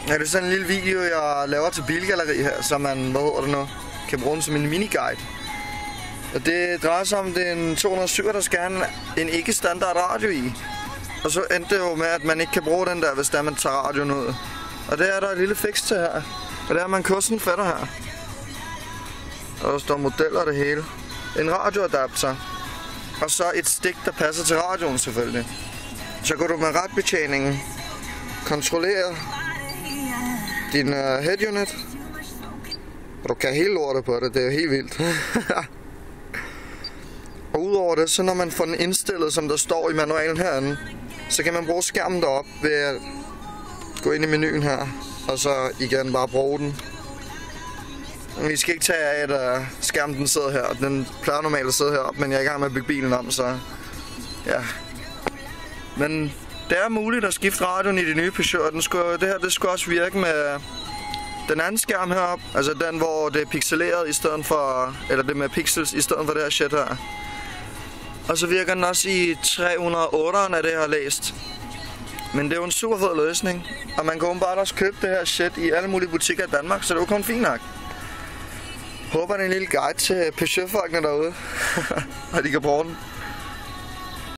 Ja, det er sådan en lille video, jeg laver til Bilgalleri her, så man, kan bruge den som en miniguide. Og det drejer sig om, det er en 207, der skal have en ikke-standard radio i. Og så endte det jo med, at man ikke kan bruge den der, hvis der man tager radioen ud. Og det er der et lille fix til her. Og det er, man kursen fatter her. Og der står modeller og det hele. En radioadapter. Og så et stik, der passer til radioen selvfølgelig. Så går du med ratbetjeningen, kontrollere din head unit. Og du kan hele lortet på det, det er jo helt vildt. Og udover det, så når man får den indstillet, som der står i manualen herinde, så kan man bruge skærmen deroppe ved at gå ind i menuen her, og så igen bare bruge den. Vi skal ikke tage af, at skærmen den sidder her, og den plejer normalt at sidde heroppe, men jeg er i gang med at bygge bilen om, så ja. Men det er muligt at skifte radioen i de nye Peugeot. Det skulle også virke med den anden skærm heroppe, altså den, hvor det er pixeleret i stedet for, eller det med pixels i stedet for det her shit her. Og så virker den også i 308'eren af det, jeg har læst. Men det er jo en super fed løsning, og man kan bare også købe det her shit i alle mulige butikker i Danmark, så det er jo kun fint nok. Håber, det er en lille guide til Peugeot-folkene derude, og de kan bruge den.